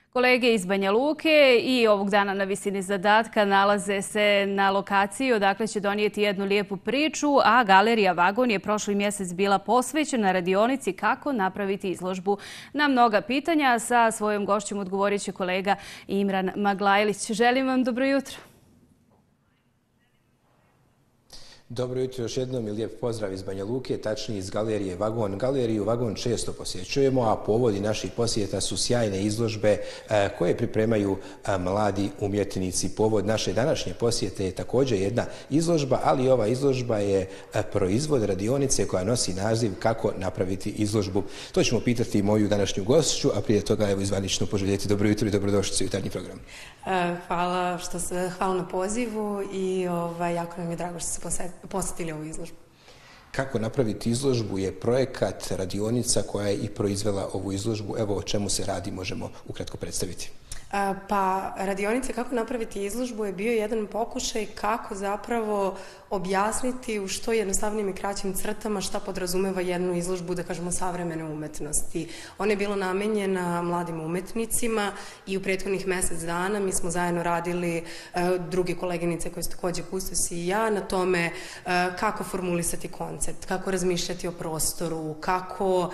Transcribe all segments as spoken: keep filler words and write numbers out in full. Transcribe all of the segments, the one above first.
Kolege iz Banja Luke i ovog dana na visini zadatka nalaze se na lokaciji odakle će donijeti jednu lijepu priču, a Galerija Vagon je prošli mjesec bila posvećena radionici kako napraviti izložbu. Na mnoga pitanja sa svojom gošćom odgovorit će kolega Imran Maglajlić. Želim vam dobro jutro. Dobro jutro još jednom i lijep pozdrav iz Banja Luke, tačnije iz Galerije Vagon. Galeriju Vagon često posjećujemo, a povodi naših posjeta su sjajne izložbe koje pripremaju mladi umjetnici. Povod naše današnje posjete je također jedna izložba, ali ova izložba je proizvod radionice koja nosi naziv Kako napraviti izložbu. To ćemo pitati moju današnju gošću, a prije toga evo zvanično poželjeti dobro jutro i dobrodošlicu u jutarnji program. Hvala, što se, hvala na pozivu i ovaj, jako nam je drago što se posjetili. posjetili ovu izložbu. Kako napraviti izložbu je projekat radionica koja je i proizvela ovu izložbu. Evo o čemu se radi, možemo ukratko predstaviti. Pa radionica Kako napraviti izložbu je bio jedan pokušaj kako zapravo objasniti u što jednostavnim i kraćim crtama šta podrazumeva jednu izložbu, da kažemo, savremene umetnosti. Ona je bila namenjena mladim umetnicima i u prethodnih mjesec dana mi smo zajedno radili, druge koleginice koje su također kustosi i ja, na tome kako formulisati koncept, kako razmišljati o prostoru, kako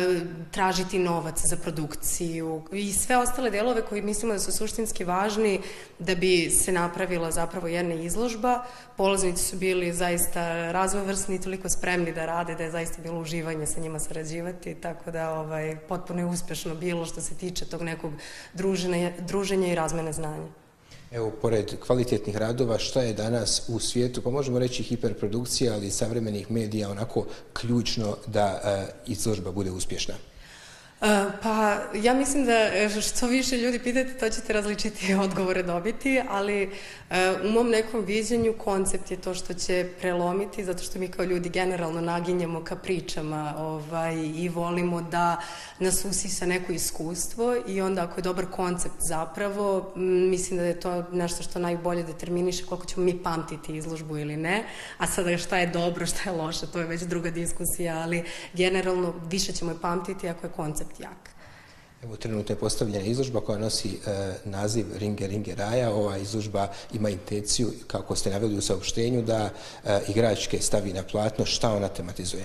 tražiti novac za produkciju i sve ostale delove koji mislimo da su suštinski važni da bi se napravila zapravo jedna izložba. Polaznici su bili zaista raznovrsni i toliko spremni da rade da je zaista bilo uživanje sa njima sarađivati, tako da ovaj, potpuno je uspješno bilo što se tiče tog nekog druženja, druženja i razmene znanja. Evo, pored kvalitetnih radova, šta je danas u svijetu, pa možemo reći hiperprodukcija, ali i savremenih medija, onako ključno da uh, izložba bude uspješna? Uh, pa ja mislim da što više ljudi pitate, to ćete različiti odgovore dobiti, ali uh, u mom nekom viđenju koncept je to što će prelomiti, zato što mi kao ljudi generalno naginjemo ka pričama ovaj, i volimo da nas usisa neko iskustvo i onda ako je dobar koncept zapravo, mislim da je to nešto što najbolje determiniše koliko ćemo mi pamtiti izložbu ili ne, a sada šta je dobro, šta je loše, to je već druga diskusija, ali generalno više ćemo je pamtiti ako je koncept jak. Evo, trenutno je postavljena izložba koja nosi e, naziv Ringe Ringe Raja. Ova izložba ima intenciju, kako ste naveli u saopštenju, da e, igračke stavi na platno. Šta ona tematizuje?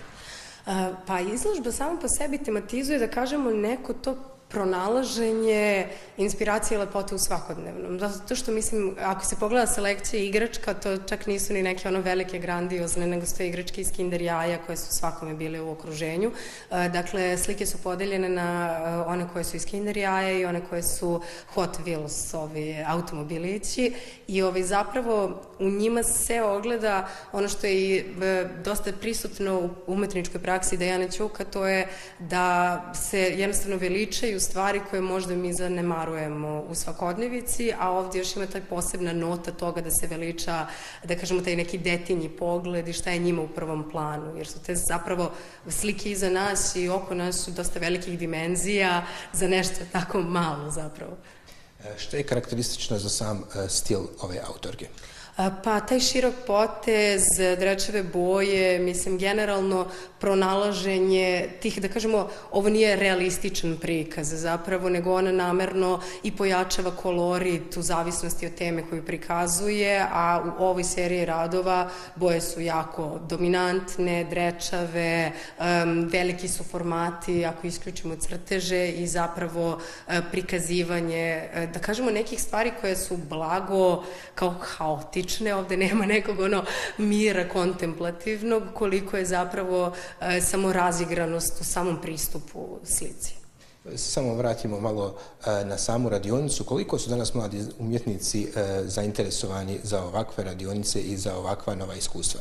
A, pa izložba samo po sebi tematizuje, da kažemo, neko to pronalaženje inspiracije i lepote u svakodnevnom. Zato što, mislim, ako se pogleda selekcija igračka, to čak nisu ni neke ono velike, grandiozne, nego su to igračke iz Kinder jaja koje su svakome bile u okruženju. Dakle, slike su podeljene na one koje su iz Kinder jaja i one koje su Hot Wheels, ovi automobilići, i ovi zapravo u njima se ogleda ono što je i dosta prisutno u umetničkoj praksi Dejane Ćuka, to je da se jednostavno veličaju stvari koje možda mi zanemarujemo u svakodnevici, a ovdje još ima taj posebna nota toga da se veliča, da kažemo, taj neki detinji pogled i šta je njima u prvom planu, jer su te zapravo slike iza nas i oko nas su dosta velikih dimenzija za nešto tako malo zapravo. Što je karakteristično za sam stil ove autorke? Pa taj širok potez, drečeve boje, mislim, generalno pronalaženje tih, da kažemo, ovo nije realističan prikaz zapravo, nego ona namerno i pojačava kolorit u zavisnosti od teme koju prikazuje, a u ovoj seriji radova boje su jako dominantne, drečave, um, veliki su formati, ako isključimo crteže, i zapravo uh, prikazivanje, uh, da kažemo, nekih stvari koje su blago kao haotične. Ovde nema nekog ono mira kontemplativnog, koliko je zapravo e, samo razigranost u samom pristupu slici. Samo vratimo malo e, na samu radionicu. Koliko su danas mladi umjetnici e, zainteresovani za ovakve radionice i za ovakva nova iskustva?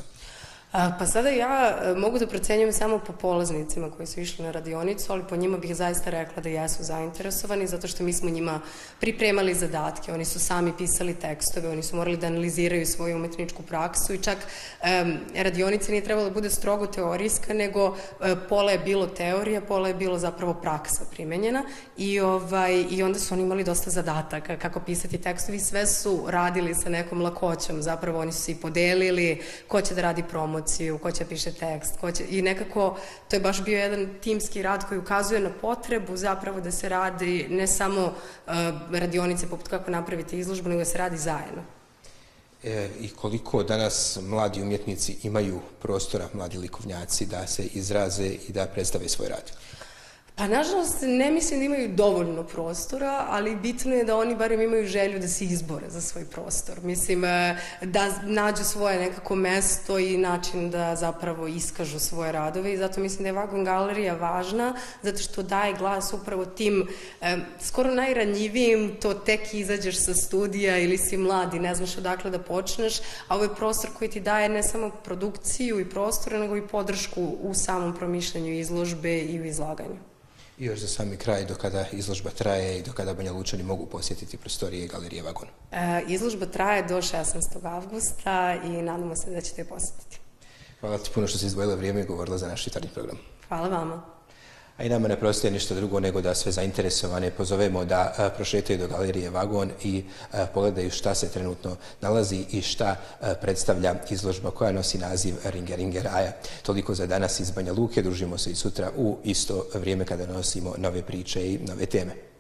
Pa sada ja mogu da procenjujem samo po polaznicima koji su išli na radionicu, ali po njima bih zaista rekla da jesu zainteresovani, zato što mi smo njima pripremali zadatke, oni su sami pisali tekstove, oni su morali da analiziraju svoju umetničku praksu i čak um, radionica nije trebala da bude strogo teorijska, nego uh, pola je bilo teorija, pola je bilo zapravo praksa primenjena i, ovaj, i onda su oni imali dosta zadataka kako pisati tekstovi, sve su radili sa nekom lakoćom, zapravo oni su se i podelili ko će da radi promociju, promociju, ko će piše tekst, ko će... i nekako to je baš bio jedan timski rad koji ukazuje na potrebu zapravo da se radi ne samo uh, radionice poput kako napraviti izložbu, nego da se radi zajedno. E, I koliko danas mladi umjetnici imaju prostora, mladi likovnjaci, da se izraze i da predstave svoj rad? Pa, nažalost, ne mislim da imaju dovoljno prostora, ali bitno je da oni barem imaju želju da se izbore za svoj prostor. Mislim, da nađu svoje nekako mesto i način da zapravo iskažu svoje radove i zato mislim da je Vagon galerija važna, zato što daje glas upravo tim eh, skoro najranjivijim, to tek izađeš sa studija ili si mladi, ne znaš odakle da počneš, a ovo je prostor koji ti daje ne samo produkciju i prostore, nego i podršku u samom promišljanju izložbe i u izlaganju. I još za sami kraj, do kada izložba traje i do kada Banja Lučani mogu posjetiti prostorije Galerije Vagon? E, izložba traje do šesnaestog avgusta i nadamo se da ćete je posjetiti. Hvala ti puno što si izdvojila vrijeme i govorila za naš jutarnji program. Hvala vama. A i nama ne preostaje ništa drugo nego da sve zainteresovane pozovemo da prošetaju do Galerije Vagon i pogledaju šta se trenutno nalazi i šta predstavlja izložba koja nosi naziv Ringe Ringe Raja. Toliko za danas iz Banja Luke, družimo se i sutra u isto vrijeme kada nosimo nove priče i nove teme.